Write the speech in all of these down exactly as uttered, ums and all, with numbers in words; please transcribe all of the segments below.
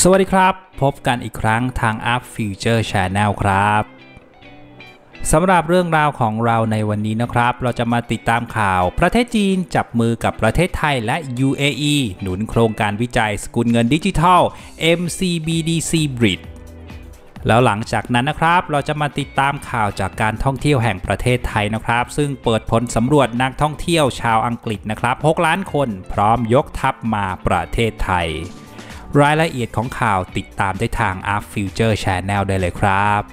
สวัสดีครับพบกันอีกครั้งทาง Up Future Channel ครับสำหรับเรื่องราวของเราในวันนี้นะครับเราจะมาติดตามข่าวประเทศจีนจับมือกับประเทศไทยและ ยู เอ อี หนุนโครงการวิจัยสกุลเงินดิจิทัล เอ็ม ซี บี ดี ซี Bridge แล้วหลังจากนั้นนะครับเราจะมาติดตามข่าวจากการท่องเที่ยวแห่งประเทศไทยนะครับซึ่งเปิดผลสำรวจนักท่องเที่ยวชาวอังกฤษนะครับหกล้านคนพร้อมยกทัพมาประเทศไทยรายละเอียดของข่าวติดตามได้ทาง Up Future Channel ได้เลยครับ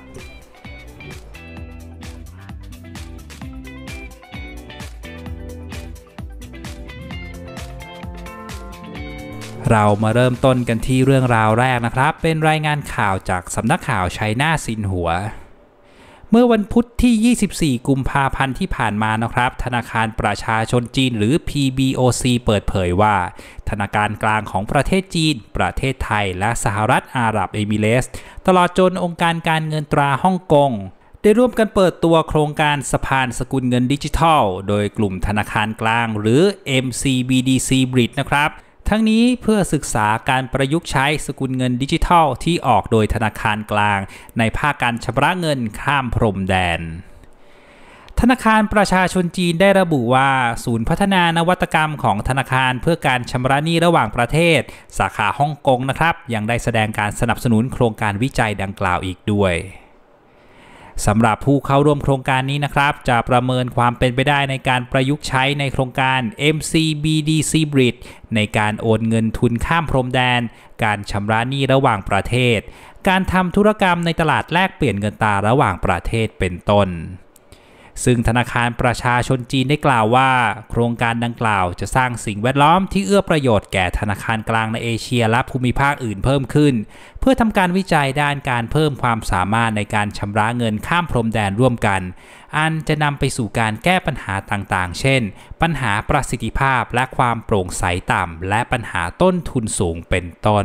เรามาเริ่มต้นกันที่เรื่องราวแรกนะครับเป็นรายงานข่าวจากสำนักข่าวไชน่าซินหัวเมื่อวันพุธที่ยี่สิบสี่กุมภาพันธ์ที่ผ่านมานะครับธนาคารประชาชนจีนหรือ พี บี โอ ซี เปิดเผยว่าธนาคารกลางของประเทศจีนประเทศไทยและสหรัฐอาหรับเอมิเรตส์ตลอดจนองค์การการเงินตราฮ่องกงได้ร่วมกันเปิดตัวโครงการสะพานสกุลเงินดิจิทัลโดยกลุ่มธนาคารกลางหรือ เอ็ม ซี บี ดี ซี Bridge นะครับทั้งนี้เพื่อศึกษาการประยุกต์ใช้สกุลเงินดิจิทัลที่ออกโดยธนาคารกลางในภาคการชำระเงินข้ามพรมแดนธนาคารประชาชนจีนได้ระบุว่าศูนย์พัฒนานวัตกรรมของธนาคารเพื่อการชำระหนี้ระหว่างประเทศสาขาฮ่องกงนะครับยังได้แสดงการสนับสนุนโครงการวิจัยดังกล่าวอีกด้วยสำหรับผู้เข้าร่วมโครงการนี้นะครับจะประเมินความเป็นไปได้ในการประยุกต์ใช้ในโครงการ เอ็ม ซี บี ดี ซี Bridge ในการโอนเงินทุนข้ามพรมแดนการชำระหนี้ระหว่างประเทศการทำธุรกรรมในตลาดแลกเปลี่ยนเงินตราระหว่างประเทศเป็นต้นซึ่งธนาคารประชาชนจีนได้กล่าวว่าโครงการดังกล่าวจะสร้างสิ่งแวดล้อมที่เอื้อประโยชน์แก่ธนาคารกลางในเอเชียและภูมิภาคอื่นเพิ่มขึ้นเพื่อทำการวิจัยด้านการเพิ่มความสามารถในการชำระเงินข้ามพรมแดนร่วมกันอันจะนำไปสู่การแก้ปัญหาต่างๆเช่นปัญหาประสิทธิภาพและความโปร่งใสต่ำและปัญหาต้นทุนสูงเป็นต้น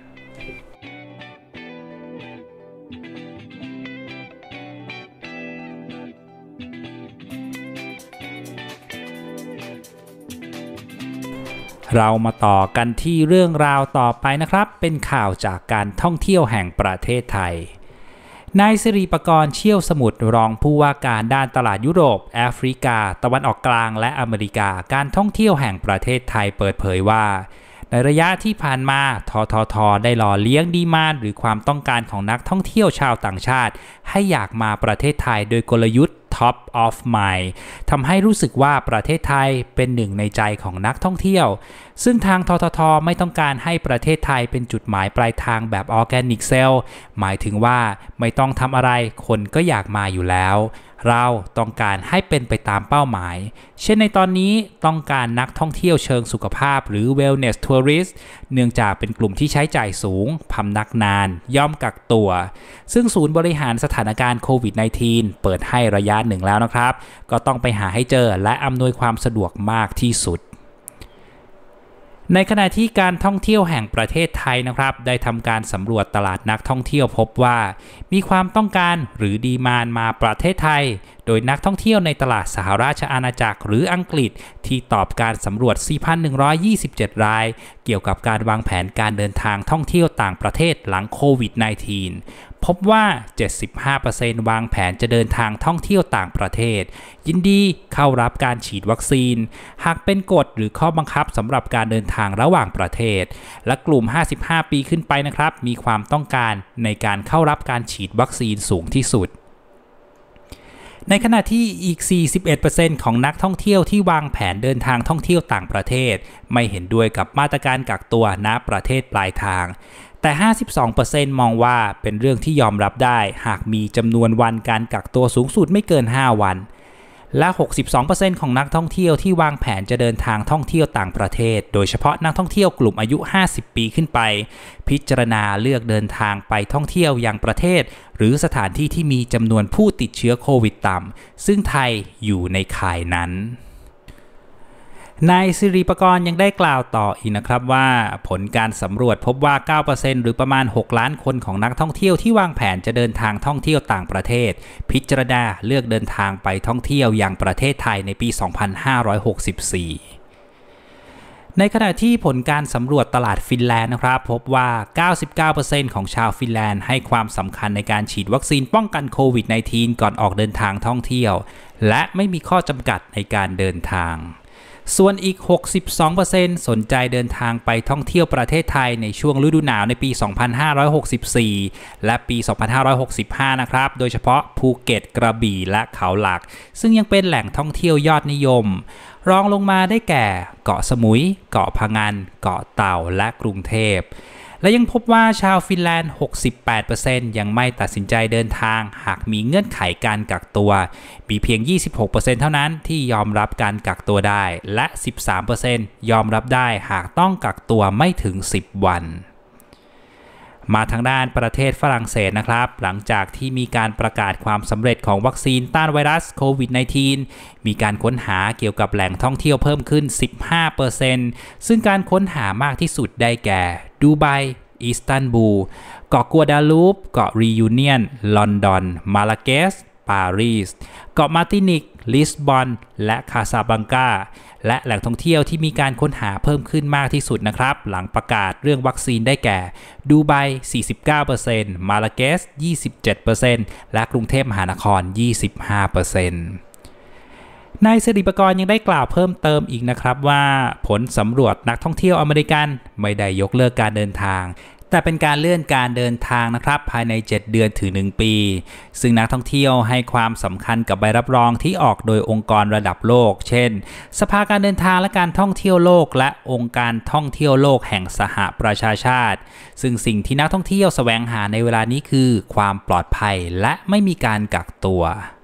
เรามาต่อกันที่เรื่องราวต่อไปนะครับเป็นข่าวจากการท่องเที่ยวแห่งประเทศไทยนายสิริปกรณ์เชี่ยวสมุทรรองผู้ว่าการด้านตลาดยุโรปแอฟริกาตะวันออกกลางและอเมริกาการท่องเที่ยวแห่งประเทศไทยเปิดเผยว่าในระยะที่ผ่านมาททท.ได้หล่อเลี้ยงดีมานด์หรือความต้องการของนักท่องเที่ยวชาวต่างชาติให้อยากมาประเทศไทยโดยกลยุทธ์ Top of Mind ทำให้รู้สึกว่าประเทศไทยเป็นหนึ่งในใจของนักท่องเที่ยวซึ่งทางททท.ไม่ต้องการให้ประเทศไทยเป็นจุดหมายปลายทางแบบออร์แกนิกเซลหมายถึงว่าไม่ต้องทำอะไรคนก็อยากมาอยู่แล้วเราต้องการให้เป็นไปตามเป้าหมายเช่นในตอนนี้ต้องการนักท่องเที่ยวเชิงสุขภาพหรือ Wellness Tourist เนื่องจากเป็นกลุ่มที่ใช้จ่ายสูงพำนักนานย่อมกักตัวซึ่งศูนย์บริหารสถานการณ์โควิด สิบเก้า เปิดให้ระยะหนึ่งแล้วนะครับก็ต้องไปหาให้เจอและอำนวยความสะดวกมากที่สุดในขณะที่การท่องเที่ยวแห่งประเทศไทยนะครับได้ทำการสำรวจตลาดนักท่องเที่ยวพบว่ามีความต้องการหรือดีมานด์มาประเทศไทยโดยนักท่องเที่ยวในตลาดสหราชอาณาจักรหรืออังกฤษที่ตอบการสำรวจ สี่พันหนึ่งร้อยยี่สิบเจ็ด รายเกี่ยวกับการวางแผนการเดินทางท่องเที่ยวต่างประเทศหลังโควิด สิบเก้า พบว่า เจ็ดสิบห้าเปอร์เซ็นต์ วางแผนจะเดินทางท่องเที่ยวต่างประเทศยินดีเข้ารับการฉีดวัคซีนหากเป็นกฎหรือข้อบังคับสำหรับการเดินทางระหว่างประเทศและกลุ่มห้าสิบห้าปีขึ้นไปนะครับมีความต้องการในการเข้ารับการฉีดวัคซีนสูงที่สุดในขณะที่อีก สี่สิบเอ็ดเปอร์เซ็นต์ ของนักท่องเที่ยวที่วางแผนเดินทางท่องเที่ยวต่างประเทศไม่เห็นด้วยกับมาตรการกักตัวณประเทศปลายทางแต่ ห้าสิบสองเปอร์เซ็นต์ มองว่าเป็นเรื่องที่ยอมรับได้หากมีจำนวนวันการกักตัวสูงสุดไม่เกินห้าวันและ หกสิบสองเปอร์เซ็นต์ ของนักท่องเที่ยวที่วางแผนจะเดินทางท่องเที่ยวต่างประเทศโดยเฉพาะนักท่องเที่ยวกลุ่มอายุห้าสิบปีขึ้นไปพิจารณาเลือกเดินทางไปท่องเที่ยวยังประเทศหรือสถานที่ที่มีจำนวนผู้ติดเชื้อโควิดต่ำซึ่งไทยอยู่ในข่ายนั้นนายสิริปกรณ์ยังได้กล่าวต่ออีกนะครับว่าผลการสำรวจพบว่า เก้าเปอร์เซ็นต์ หรือประมาณหกล้านคนของนักท่องเที่ยวที่วางแผนจะเดินทางท่องเที่ยวต่างประเทศพิจารณาเลือกเดินทางไปท่องเที่ยวยังประเทศไทยในปี สองพันห้าร้อยหกสิบสี่ในขณะที่ผลการสำรวจตลาดฟินแลนด์นะครับพบว่า เก้าสิบเก้าเปอร์เซ็นต์ ของชาวฟินแลนด์ให้ความสำคัญในการฉีดวัคซีนป้องกันโควิด สิบเก้า ก่อนออกเดินทางท่องเที่ยวและไม่มีข้อจำกัดในการเดินทางส่วนอีก หกสิบสองเปอร์เซ็นต์ สนใจเดินทางไปท่องเที่ยวประเทศไทยในช่วงฤดูหนาวในปี สองพันห้าร้อยหกสิบสี่ และปี สองพันห้าร้อยหกสิบห้า นะครับโดยเฉพาะภูเก็ตกระบี่และเขาหลักซึ่งยังเป็นแหล่งท่องเที่ยวยอดนิยมรองลงมาได้แก่เกาะสมุยเกาะพะงันเกาะเต่าและกรุงเทพและยังพบว่าชาวฟินแลนด์ หกสิบแปดเปอร์เซ็นต์ ยังไม่ตัดสินใจเดินทางหากมีเงื่อนไขการกักตัวมีเพียง ยี่สิบหกเปอร์เซ็นต์ เท่านั้นที่ยอมรับการกักตัวได้และ สิบสามเปอร์เซ็นต์ ยอมรับได้หากต้องกักตัวไม่ถึง สิบ วันมาทางด้านประเทศฝรั่งเศสนะครับหลังจากที่มีการประกาศความสำเร็จของวัคซีนต้านไวรัสโควิด สิบเก้า มีการค้นหาเกี่ยวกับแหล่งท่องเที่ยวเพิ่มขึ้น สิบห้าเปอร์เซ็นต์ ซึ่งการค้นหามากที่สุดได้แก่ดูไบอิสตันบูลเกาะกัวดาลูปเกาะรียูเนียนลอนดอนมาลาเกสปารีสเกาะมาร์ตินิกลิสบอนและคาซาบลังกาและแหล่งท่องเที่ยวที่มีการค้นหาเพิ่มขึ้นมากที่สุดนะครับหลังประกาศเรื่องวัคซีนได้แก่ดูไบ สี่สิบเก้าเปอร์เซ็นต์ มาลาเกส ยี่สิบเจ็ดเปอร์เซ็นต์ และกรุงเทพมหานคร ยี่สิบห้าเปอร์เซ็นต์ นายสิริปกรณ์ยังได้กล่าวเพิ่มเติมอีกนะครับว่าผลสำรวจนักท่องเที่ยวอเมริกันไม่ได้ยกเลิกการเดินทางแต่เป็นการเลื่อนการเดินทางนะครับภายในเจ็ดเดือนถึงหนึ่งปีซึ่งนักท่องเที่ยวให้ความสำคัญกับใบรับรองที่ออกโดยองค์กรระดับโลกเช่นสภาการเดินทางและการท่องเที่ยวโลกและองค์การท่องเที่ยวโลกแห่งสหประชาชาติซึ่งสิ่งที่นักท่องเที่ยวแสวงหาในเวลานี้คือความปลอดภัยและไม่มีการกักตั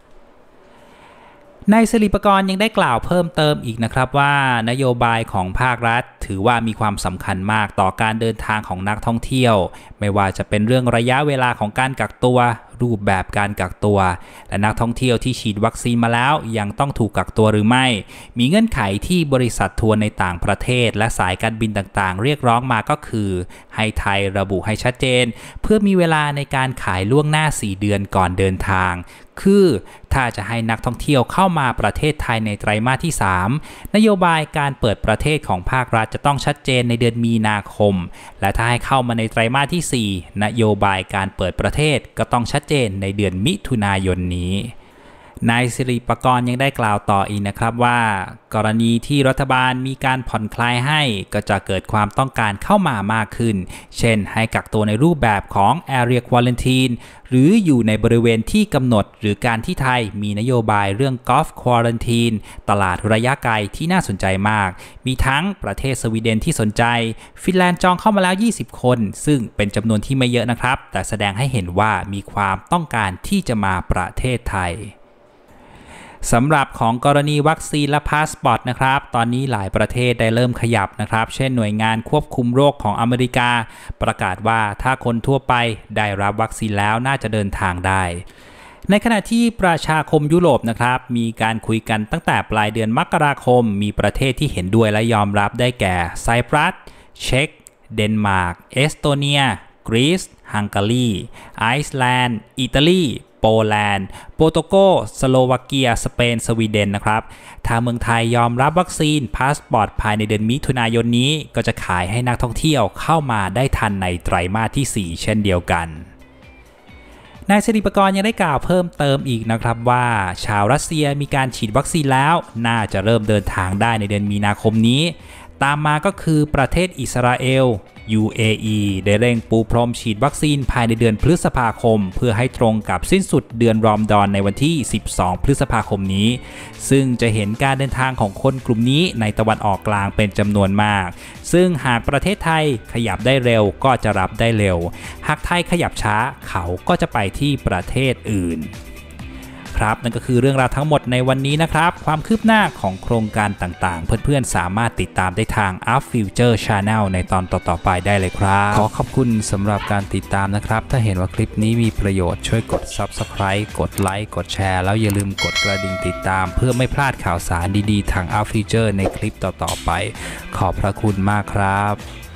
วนายสิริปกรณ์ยังได้กล่าวเพิ่มเติมอีกนะครับว่านโยบายของภาครัฐถือว่ามีความสำคัญมากต่อการเดินทางของนักท่องเที่ยวไม่ว่าจะเป็นเรื่องระยะเวลาของการกักตัวรูปแบบการกักตัวและนักท่องเที่ยวที่ฉีดวัคซีนมาแล้วยังต้องถูกกักตัวหรือไม่มีเงื่อนไขที่บริษัททัวร์ในต่างประเทศและสายการบินต่างๆเรียกร้องมาก็คือให้ไทยระบุให้ชัดเจนเพื่อมีเวลาในการขายล่วงหน้าสี่เดือนก่อนเดินทางคือถ้าจะให้นักท่องเที่ยวเข้ามาประเทศไทยในไตรมาสที่สามนโยบายการเปิดประเทศของภาครัฐจะต้องชัดเจนในเดือนมีนาคมและถ้าให้เข้ามาในไตรมาสที่สี่นโยบายการเปิดประเทศก็ต้องชัดเจนในเดือนมิถุนายนนี้นายสิริปกรณ์ยังได้กล่าวต่ออีกนะครับว่ากรณีที่รัฐบาลมีการผ่อนคลายให้ก็จะเกิดความต้องการเข้ามามากขึ้นเช่นให้กักตัวในรูปแบบของ Area Quarantine หรืออยู่ในบริเวณที่กำหนดหรือการที่ไทยมีนโยบายเรื่อง Golf Quarantine ตลาดระยะไกลที่น่าสนใจมากมีทั้งประเทศสวีเดนที่สนใจฟินแลนด์จองเข้ามาแล้วยี่สิบคนซึ่งเป็นจำนวนที่ไม่เยอะนะครับแต่แสดงให้เห็นว่ามีความต้องการที่จะมาประเทศไทยสำหรับของกรณีวัคซีนและพาสปอร์ตนะครับตอนนี้หลายประเทศได้เริ่มขยับนะครับเช่นหน่วยงานควบคุมโรคของอเมริกาประกาศว่าถ้าคนทั่วไปได้รับวัคซีนแล้วน่าจะเดินทางได้ในขณะที่ประชาคมยุโรปนะครับมีการคุยกันตั้งแต่ปลายเดือนมกราคมมีประเทศที่เห็นด้วยและยอมรับได้แก่ไซปรัสเช็กเดนมาร์กเอสโตเนียกรีซฮังการีไอซ์แลนด์อิตาลีโปแลนด์โปรโตุเกสสโลวาเกียสเปนสวีเดนนะครับถ้าเมืองไทยยอมรับวัคซีนพาสปอร์ตภายในเดือนมิถุนายนนี้ก็จะขายให้นักท่องเที่ยวเข้ามาได้ทันในไตรมาสที่สี่เช่นเดียวกันนายสิริปกรณ์ยังได้กล่าวเพิ่มเติมอีกนะครับว่าชาวรัสเซียมีการฉีดวัคซีนแล้วน่าจะเริ่มเดินทางได้ในเดือนมีนาคมนี้ตามมาก็คือประเทศอิสราเอล ยู เอ อี ได้เร่งปูพรมฉีดวัคซีนภายในเดือนพฤษภาคมเพื่อให้ตรงกับสิ้นสุดเดือนรอมฎอนในวันที่สิบสองพฤษภาคมนี้ซึ่งจะเห็นการเดินทางของคนกลุ่มนี้ในตะวันออกกลางเป็นจำนวนมากซึ่งหากประเทศไทยขยับได้เร็วก็จะรับได้เร็วหากไทยขยับช้าเขาก็จะไปที่ประเทศอื่นครับนั่นก็คือเรื่องราวทั้งหมดในวันนี้นะครับความคืบหน้าของโครงการต่างๆเพื่อนๆสามารถติดตามได้ทาง Up Future Channel ในตอนต่อๆไปได้เลยครับขอขอบคุณสำหรับการติดตามนะครับถ้าเห็นว่าคลิปนี้มีประโยชน์ช่วยกด Subscribe กดไลค์กดแชร์แล้วอย่าลืมกดกระดิ่งติดตามเพื่อไม่พลาดข่าวสารดีๆทาง Up Future ในคลิปต่อๆไปขอบพระคุณมากครับ